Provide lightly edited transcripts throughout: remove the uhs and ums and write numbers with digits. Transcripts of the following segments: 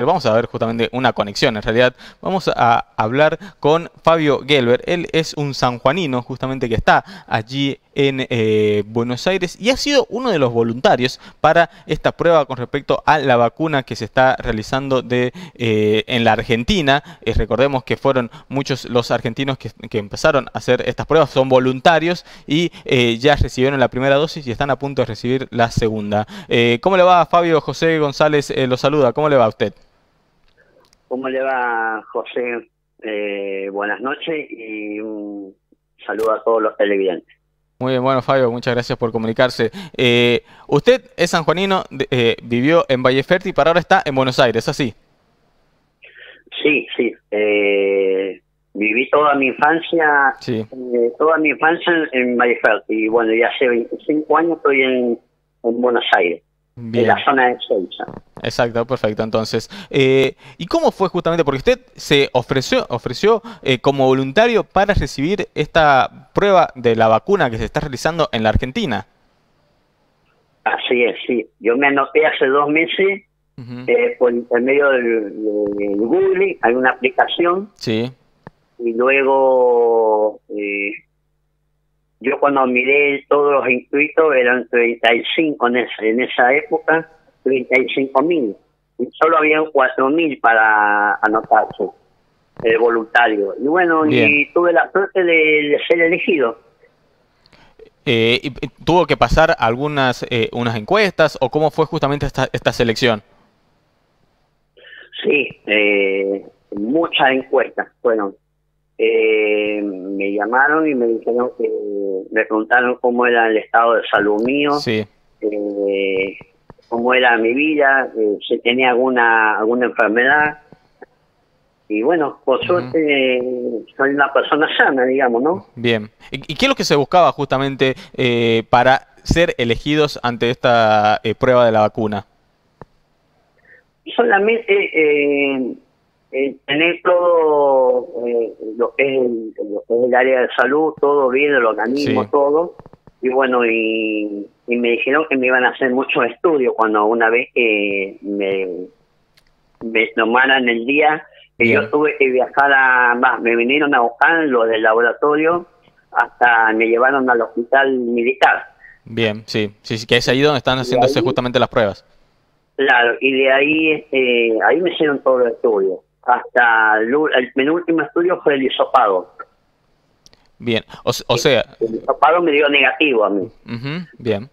vamos a ver justamente una conexión. En realidad, vamos a hablar con Fabio Gelber. Él es un sanjuanino justamente que está allí en Buenos Aires y ha sido uno de los voluntarios para esta prueba con respecto a la vacuna que se está realizando en la Argentina. Recordemos que fueron muchos los argentinos que empezaron a hacer estas pruebas, son voluntarios y ya recibieron la primera dosis y están a punto de recibir la segunda. ¿Cómo le va, Fabio? José González lo saluda. ¿Cómo le va a usted? ¿Cómo le va, José? Buenas noches y un saludo a todos los televidentes. Muy bien, bueno, Fabio, muchas gracias por comunicarse. Usted es sanjuanino, vivió en Valle Fértil, pero ahora está en Buenos Aires, ¿así? Sí, sí. Viví toda mi infancia, Sí. En Valle Fértil. Y bueno, ya hace 25 años estoy en Buenos Aires, en Bien, la zona de Ceuta. exacto, perfecto. Entonces, ¿y cómo fue justamente? Porque usted se ofreció como voluntario para recibir esta prueba de la vacuna que se está realizando en la Argentina. Así es, sí. Yo me anoté hace 2 meses Ujú. por medio de Google, hay una aplicación, Sí, y luego yo cuando miré todos los inscritos eran 35 en esa época, 35.000. Y solo habían 4.000 para anotarse, voluntario. Y bueno, bien. y tuve la suerte de ser elegido. ¿Tuvo que pasar unas encuestas o cómo fue justamente esta selección? Sí, muchas encuestas fueron. Me llamaron y me dijeron que me preguntaron cómo era el estado de salud mío, Sí. eh, cómo era mi vida, si tenía alguna enfermedad. Y bueno, por Ujú. suerte soy una persona sana, digamos, ¿no? Bien. ¿Y qué es lo que se buscaba justamente para ser elegidos ante esta prueba de la vacuna? Solamente tener todo lo que es el área de salud, todo bien, el organismo, Sí, todo. Y bueno, y me dijeron que me iban a hacer muchos estudios cuando una vez que me tomaran el día, que yo bien, tuve que viajar me vinieron a buscar los del laboratorio, hasta me llevaron al hospital militar. bien, sí, sí, sí, que es ahí donde están Y de haciéndose ahí, justamente las pruebas. claro, y de ahí, ahí me hicieron todos los estudios. Hasta el penúltimo estudio fue el hisopado. Bien, o sea, El hisopado me dio negativo a mí. ujú, bien,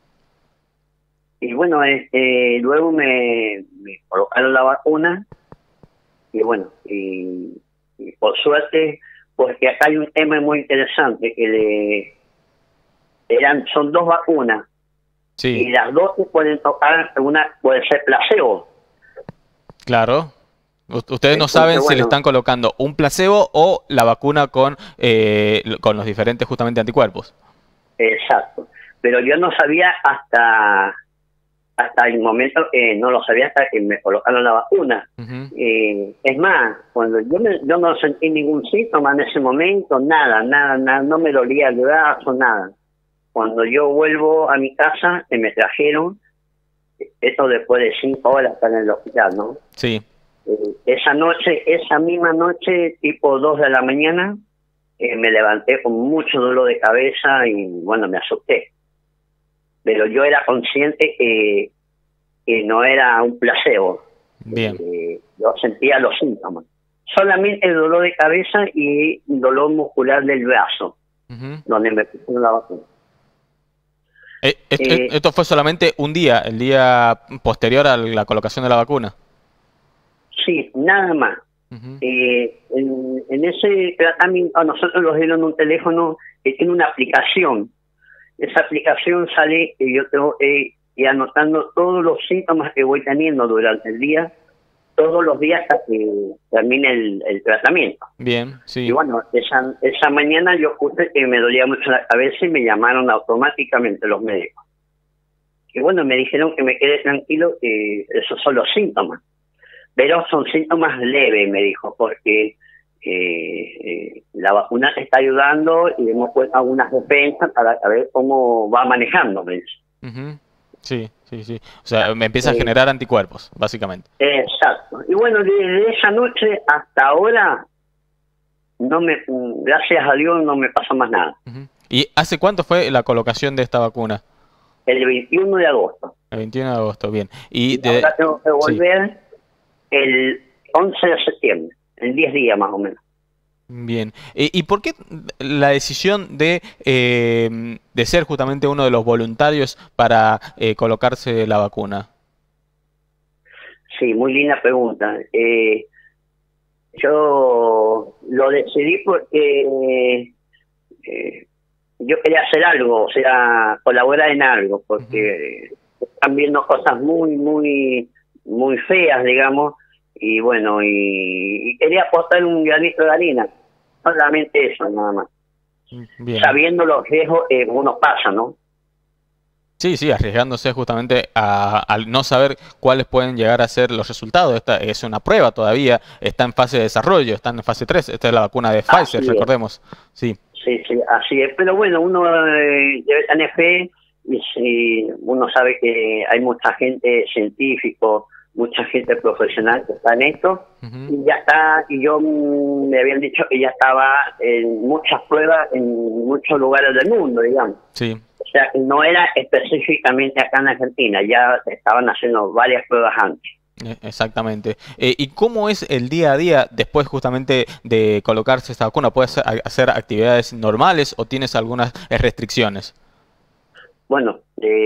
Y bueno, luego me colocaron la vacuna, y bueno, y por suerte, porque acá hay un tema muy interesante, que son 2 vacunas, sí, y las dos se pueden tocar, una puede ser placebo. claro. Ustedes no Entonces, saben si le bueno, están colocando un placebo o la vacuna con los diferentes justamente anticuerpos. exacto. Pero yo no sabía hasta el momento, no lo sabía hasta que me colocaron la vacuna. Ujú, Es más, cuando yo no sentí ningún síntoma en ese momento, nada, nada, nada, no me dolía el brazo, nada. Cuando yo vuelvo a mi casa, que me trajeron, esto después de 5 horas estar en el hospital, ¿no? sí, Esa misma noche, tipo 2 de la mañana, me levanté con mucho dolor de cabeza y bueno, me asusté. Pero yo era consciente que no era un placebo. bien. Yo sentía los síntomas. Solamente el dolor de cabeza y dolor muscular del brazo, Ujú. donde me pusieron la vacuna. Eh, Esto fue solamente un día, el día posterior a la colocación de la vacuna. sí, nada más. Ujú. En ese tratamiento a nosotros nos dieron un teléfono que tiene una aplicación. Esa aplicación sale y yo tengo que ir anotando todos los síntomas que voy teniendo durante el día, todos los días hasta que termine el tratamiento. Bien, Y sí. bueno, esa mañana yo puse que me dolía mucho la cabeza y me llamaron automáticamente los médicos. Y bueno, me dijeron que me quede tranquilo, que esos son los síntomas. Pero son síntomas leves, me dijo, porque la vacuna te está ayudando y hemos puesto algunas defensas para saber cómo va manejando, me dice. Ujú. Sí, sí, sí. O sea, me empieza a generar anticuerpos, básicamente. Exacto. Y bueno, desde esa noche hasta ahora, no me, gracias a Dios, no me pasó más nada. Ujú. ¿Y hace cuánto fue la colocación de esta vacuna? El 21 de agosto. El 21 de agosto, bien. Y Y ahora tengo que sí, volver el 11 de septiembre, en 10 días más o menos. bien. ¿Y por qué la decisión de ser justamente uno de los voluntarios para colocarse la vacuna? Sí, muy linda pregunta. Yo lo decidí porque yo quería hacer algo, o sea, colaborar en algo, Ujú. porque están viendo cosas muy feas, digamos, y bueno, y quería aportar un granito de arena, solamente eso, nada más. Bien. Sabiendo los riesgos, uno pasa, ¿no? Sí, sí, arriesgándose justamente al no saber cuáles pueden llegar a ser los resultados. Esta es una prueba todavía, está en fase de desarrollo, está en fase 3. Esta es la vacuna de Pfizer, Así es. recordemos. Sí. Sí, sí, así es. Pero bueno, uno debe tener fe y si uno sabe que hay mucha gente científico, mucha gente profesional que está en esto Ujú. y ya está, y yo me habían dicho que ya estaba en muchas pruebas en muchos lugares del mundo, digamos. Sí. O sea, no era específicamente acá en Argentina, ya estaban haciendo varias pruebas antes. Exactamente. ¿Y cómo es el día a día después justamente de colocarse esta vacuna? ¿Puedes hacer actividades normales o tienes algunas restricciones? Bueno,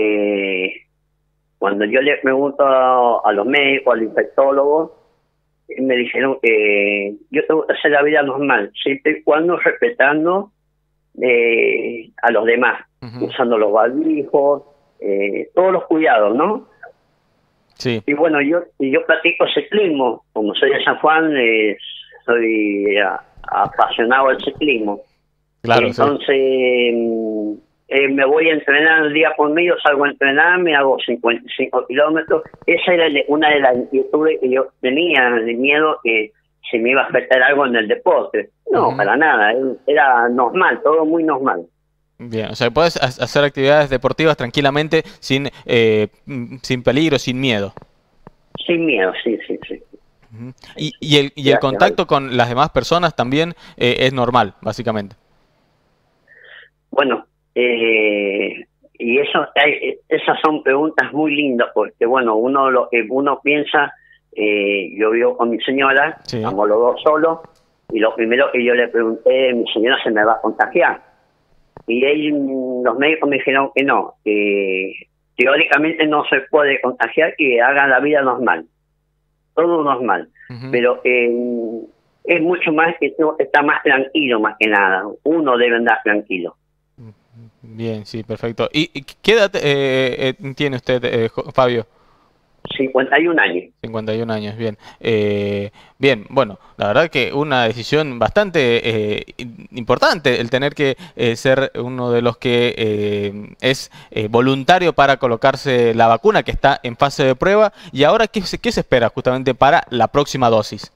cuando yo le pregunto a los médicos, al infectólogo, me dijeron que yo tengo que hacer la vida normal, siempre y cuando respetando a los demás, Ujú. usando los barbijos, todos los cuidados, ¿no? Sí, Y bueno, yo practico ciclismo, como soy de San Juan, soy apasionado del ciclismo. claro, sí. Entonces, me voy a entrenar día por medio, salgo a entrenar, me hago 55 kilómetros. Esa era una de las inquietudes que yo tenía, de miedo que se me iba a afectar algo en el deporte. No, Ujú. para nada, era normal, todo muy normal. Bien, o sea, puedes hacer actividades deportivas tranquilamente sin peligro, sin miedo. Sin miedo, sí, sí, sí. Ujú. Sí, sí. Y el Gracias a Dios. contacto con las demás personas también es normal, básicamente. Bueno, y esas son preguntas muy lindas porque, bueno, uno lo que uno piensa, yo vivo con mi señora, Sí. estamos los dos solos, y lo primero que yo le pregunté, mi señora se me va a contagiar. Y los médicos me dijeron que no, que teóricamente no se puede contagiar, que hagan la vida normal, todo normal. Ujú. Pero es mucho más que está más tranquilo, más que nada. Uno debe andar tranquilo. Bien, sí, perfecto. ¿Y qué edad tiene usted, Fabio? 51 años. 51 años, bien. Bien, bueno, la verdad que una decisión bastante importante el tener que ser uno de los que es voluntario para colocarse la vacuna que está en fase de prueba. Y ahora, ¿qué se espera justamente para la próxima dosis?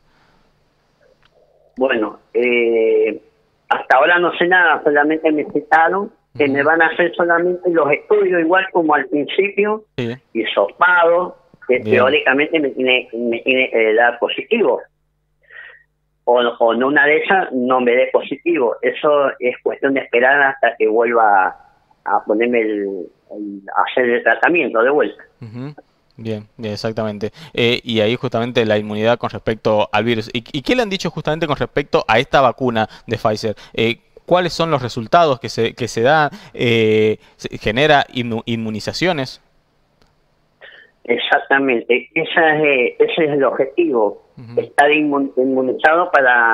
Bueno, hasta ahora no sé nada, solamente me citaron que me Ujú. van a hacer solamente los estudios igual como al principio, Sí, hisopado, que bien. teóricamente me tiene que dar positivo. O en una de esas no me dé positivo. Eso es cuestión de esperar hasta que vuelva a ponerme a hacer el tratamiento de vuelta. Ujú. Bien, bien, exactamente. Y ahí justamente la inmunidad con respecto al virus. ¿Y qué le han dicho justamente con respecto a esta vacuna de Pfizer? ¿Cuáles son los resultados que se da? ¿Genera inmunizaciones? Exactamente, ese es el objetivo, Ujú. estar inmunizado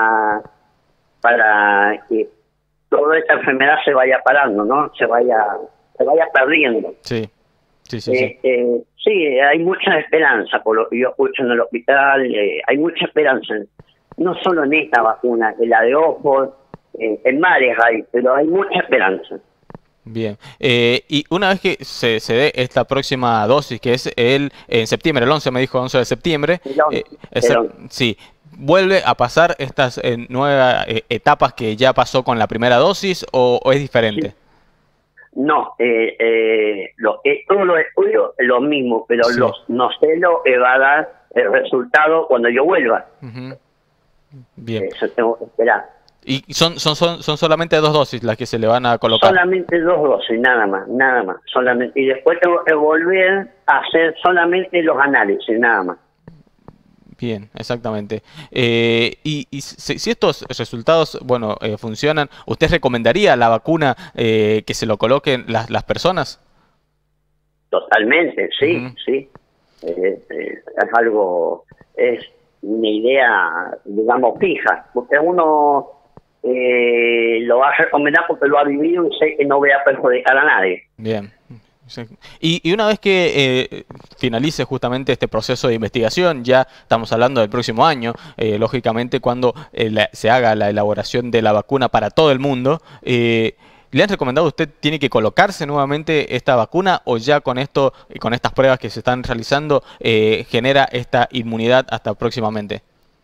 para que toda esta enfermedad se vaya parando, ¿no? Se vaya perdiendo. Sí, sí, sí, sí. Sí, hay mucha esperanza, por lo que yo escucho en el hospital, hay mucha esperanza, no solo en esta vacuna, en la de Oxford, en varias hay, pero hay mucha esperanza. Bien. Y una vez que se dé esta próxima dosis, que es en septiembre, el 11 me dijo, 11 de septiembre, Pero, sí, ¿vuelve a pasar estas nuevas etapas que ya pasó con la primera dosis o es sí, diferente? No, todos los estudios lo mismo, pero Sí. no sé lo que va a dar el resultado cuando yo vuelva. Ujú. Bien. Eso tengo que esperar. Y son solamente 2 dosis las que se le van a colocar. Solamente 2 dosis, nada más, nada más. Solamente. Y después tengo que volver a hacer solamente los análisis, nada más. Bien, exactamente. Y si estos resultados, bueno, funcionan, ¿usted recomendaría la vacuna que se lo coloquen las personas? Totalmente, sí, Ujú. sí. Es algo, es una idea, digamos, fija. Porque uno lo va a recomendar porque lo ha vivido y sé que no voy a perjudicar a nadie. Bien. Sí. Y una vez que finalice justamente este proceso de investigación, ya estamos hablando del próximo año, lógicamente cuando se haga la elaboración de la vacuna para todo el mundo, ¿le han recomendado a usted tiene que colocarse nuevamente esta vacuna o ya con esto, con estas pruebas que se están realizando, genera esta inmunidad hasta próximamente?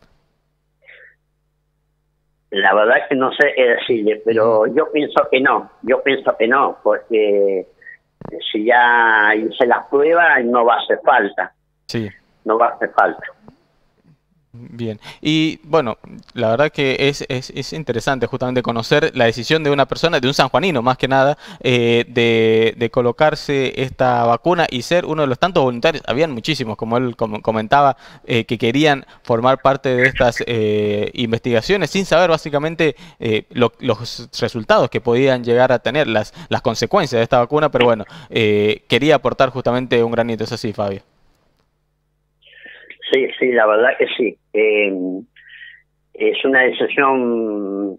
La verdad es que no sé qué decirle, pero yo pienso que no, porque si ya hice las pruebas no va a hacer falta, Sí. no va a hacer falta. Bien, y bueno, la verdad que es interesante justamente conocer la decisión de una persona, de un sanjuanino más que nada, de colocarse esta vacuna y ser uno de los tantos voluntarios. Habían muchísimos, como él comentaba, que querían formar parte de estas investigaciones sin saber básicamente los resultados que podían llegar a tener, las consecuencias de esta vacuna, pero bueno, quería aportar justamente un granito. ¿Es así, Fabio? Sí, sí, la verdad que sí. Es una decisión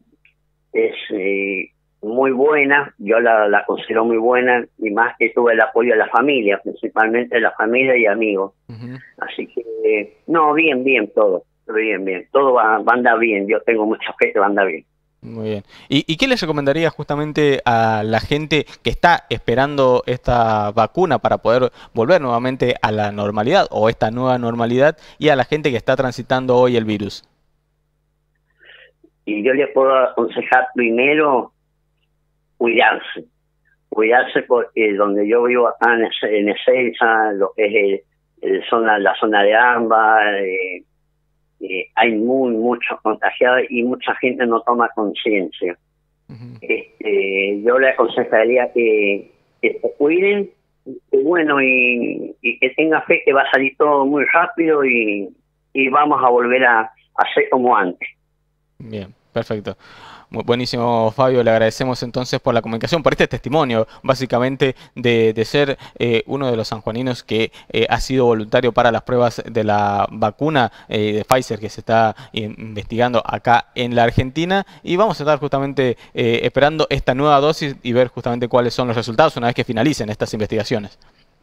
muy buena, yo la considero muy buena, y más que tuve el apoyo de la familia, principalmente de la familia y amigos. Ujú. Así que, no, bien, bien, todo va a andar bien, yo tengo mucha fe que va a andar bien. Muy bien. ¿Y qué les recomendaría justamente a la gente que está esperando esta vacuna para poder volver nuevamente a la normalidad o esta nueva normalidad y a la gente que está transitando hoy el virus? Y yo les puedo aconsejar primero cuidarse porque donde yo vivo acá en Ezeiza, lo que es la zona de AMBA, hay muchos contagiados y mucha gente no toma conciencia. Ujú. Yo le aconsejaría que se cuiden, y bueno, y que tenga fe que va a salir todo muy rápido y vamos a volver a ser como antes. Bien, perfecto. Buenísimo, Fabio. Le agradecemos entonces por la comunicación, por este testimonio, básicamente, de ser uno de los sanjuaninos que ha sido voluntario para las pruebas de la vacuna de Pfizer que se está investigando acá en la Argentina. Y vamos a estar justamente esperando esta nueva dosis y ver justamente cuáles son los resultados una vez que finalicen estas investigaciones.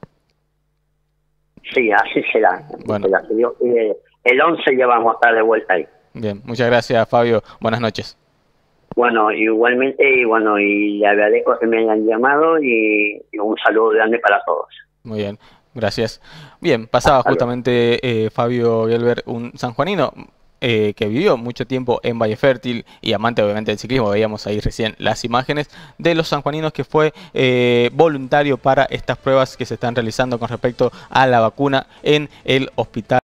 Sí, así será. Bueno, Si Dios quiere, el 11 ya vamos a estar de vuelta ahí. bien. Muchas gracias, Fabio. Buenas noches. Bueno, igualmente, y bueno, y le agradezco que me hayan llamado y un saludo grande para todos. Muy bien, gracias. Bien, pasaba Hasta luego. justamente Fabio Gelber, un sanjuanino que vivió mucho tiempo en Valle Fértil y amante obviamente del ciclismo. Veíamos ahí recién las imágenes de los sanjuaninos que fue voluntario para estas pruebas que se están realizando con respecto a la vacuna en el hospital.